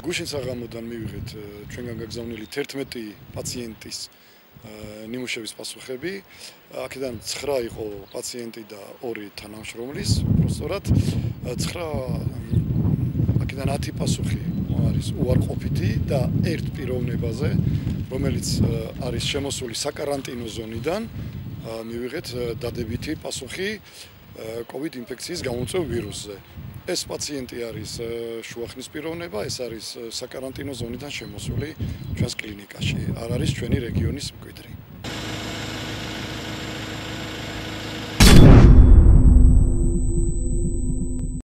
გუშინ საღამოდან მივიღეთ ჩვენგან გაგზავნილი 11 პაციენტის ნიმუშების პასუხები. აქედან 9 იყო პაციენტი და 2 თანამშრომლის, უბრალოდ 9 აქედან 10 პასუხი არის უარყოფითი და ერთ პიროვნებაზე, რომელიც არის შემოსული საკარანტინო ზონიდან, მივიღეთ დადებითი პასუხი COVID ინფექციის გამომწვევ ვირუსზე. ეს პაციენტი არის შუახნის პიროვნება, ეს არის საკარანტინო ზონიდან შემოსული ჩვენს კლინიკაში. არ არის ჩვენი რეგიონის მკვიდრი.